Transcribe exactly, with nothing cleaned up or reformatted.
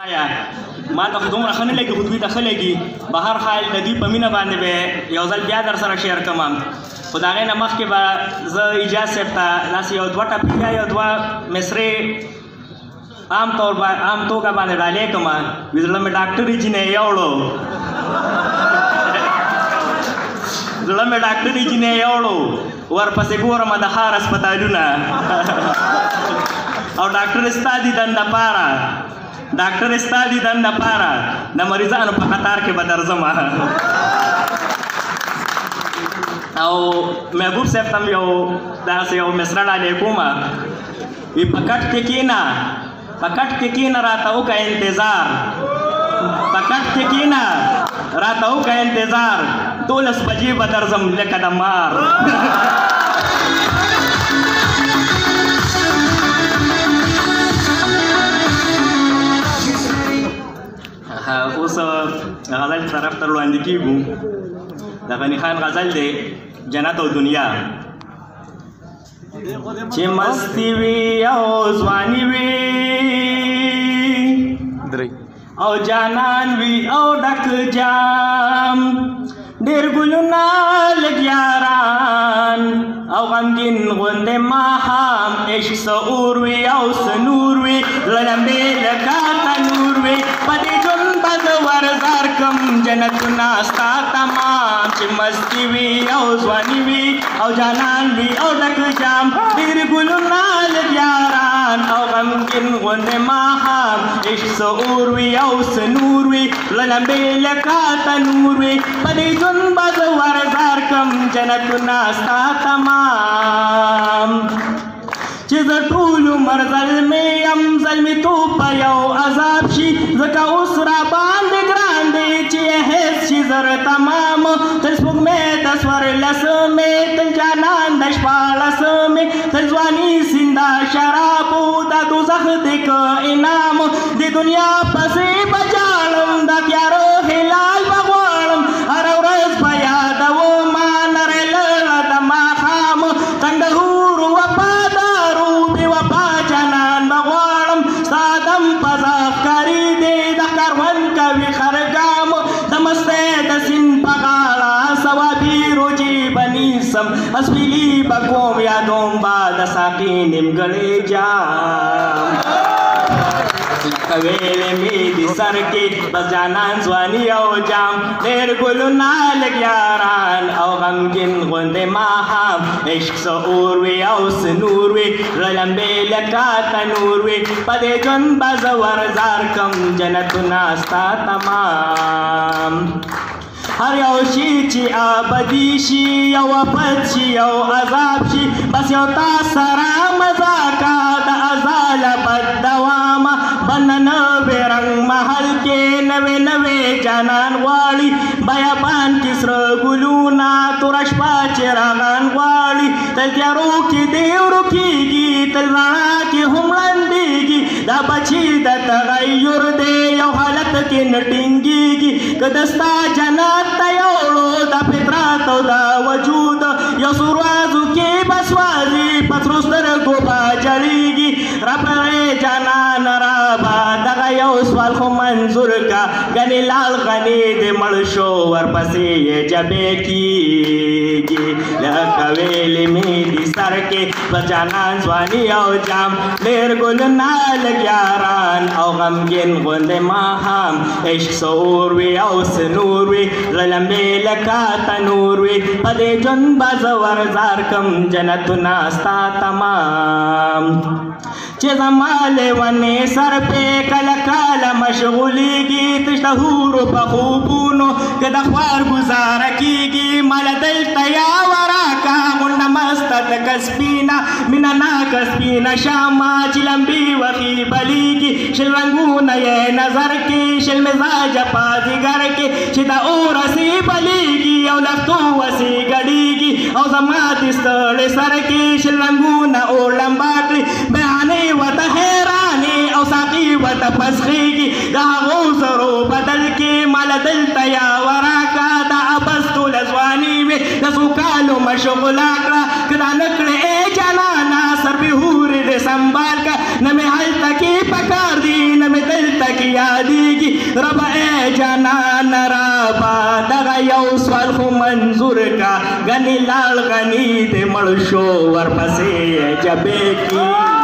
ما ته دومره ښه نه لګي خو دوی ته ښه لګي به هر حال د دوی په مینه باندې به یو ځل بیا در سره شیر کوم خو د هغې نه مخکې به زه ایجاز صاحب ته داسې یو دوه ټپې یا یو دوه مصرې عام طور عام توګه باندې ډالۍ کوم وي زړه مې ډاکټري جینۍ یوړو زړه مې ډاکټري جینۍ یوړو ورپسې ګورم د ښار هسپتالونه او ډاکټر ستا دي دنده پاره ډاکټر ستا دي دنده پاره د مریضانو په قطار کې به درځم او محبوب صاحب ته یو داسې یو مصره ډالۍ کوم وي په کټ کې کښېنه په کټ کې کښېنه راته وکړه انتظار په کټ کې کښېنه راته وکړه انتظار دولس بجې به درځم لکه د مار اوس غزل طرف ته وړاندې کېږو د غني خان غزل دی جنت او دنیا چې مستی وي او ځواني وي او جانان وي او ډک جام ډېر ګلونه لږ یاران او غمګین غوندې ماښام عشق څه اور وي او څه نور وي زړه لمبې لکه تنور وي په دې ژوند به زه ورزار کم جنتونه ستا تمام چې مستی وي او ځواني وي او جانان وي او ډک جام ډېر ګلونه لږ یاران او غمګین غوندې ماښام عشق څه اور وي او څه نور وي زړه لمبې لکه تنور وي په دې ژوند به زه ورزار کم جنتونه ستا تمام چې زه ټول عمر زلمې یم زلمیتوب به یو عذاب شي ځکه اوس را باندې ګران دی چې هېڅ شي زر تمام تل سپوږمۍ د څوارلسمې تل جانان د شپاړسمې تل ځواني سینده شرابو دا دوزخ دی که انعام د دنیا پسې به جاړم دا تیاره هلال به غواړم هره ورځ به یادومه نری لړه د ماښام تنګ حور وفادارو بې وفا جانان به غواړم ستا دم په ښکاري دی د کاروان کوي خرګام د مستۍ د سیند په غاړه ثوابي روجې به نیسم اسویلي به کوم یادوم به د ساقي نیمګړی جام ویلې مې دي سر کې بس جانان ځواني او جام ډېر ګلونه لږ یاران او غمګین غوندې ماښام عشق څه اور وي او څه نور وي زړه لمبې لکه تنور وي په دې ژوند به زه ورزار کم جنتونه ستا تمام هر یو شي چې ابدي شي یو آفت شي یو عذاب شي بس یو تا سره مذاکه د ازاله بد دوامه بنه نوې رنګ محل کې نوې نوې جانان غواړي بیابان کې سره ګلونه توره شپه چې راغان غواړي تل تیارو کې دی ورکېږي تل رڼا کې هم ړندېږي دا بچي د تغیر دی یو حالت کې نه ټینګېږي که د ستا جنت ته یوړو د فطرت او د وجود یو سوروازو کې به سوازي په سرو سترګو به جړېږي رابغې جانان رابه دغه یو سوال خو منظور کا ګنې لال غني د مړ شو ورپسې یې جبې کېږي لکه ویلې مې دي سر کې بس جانان ځواني او جام ډېر ګلونه لږ یاران او غمګین غوندې ماښام عشق څه اور وي او څه نور وي زړه لمبې لکه تنور وي په دې ژوند به زه ورزار کم جنتونه ستا تمام چې زما لیونې سر پې کله کله مشغولېږي تش د حورو په خوبونو که د خوار ګزاره کېږي ماله دلته یا وراکه غونډه مسته تکه سپینه مینه ناکه سپینه شامه چې لمبې وخي بلیږي شل رنګونه یې نظر کې شل مزاجه په ځیګر کې چې د اورسې بلیږي او لښتو وسې ګډېږي او زما د ستړې سر کې شل رنګونه اور لمبا کړي بهانې وته حیرانې او ساقي وته پسخېږي د هغو زرو بدل کې ماله دلته یا وراکه د عبس ټوله ځواني وې د څو کالو مشغوله کړه که دا نه کړې ای جانانه سر بې هورې دې سنبال که نه مې هلته کې په پکار دی نمی دل تک یادیگی ربا اے جانان ربا دغا یو سوال خو منظور کا غنی لال غنی دے مړ شو ورپسې جبے کی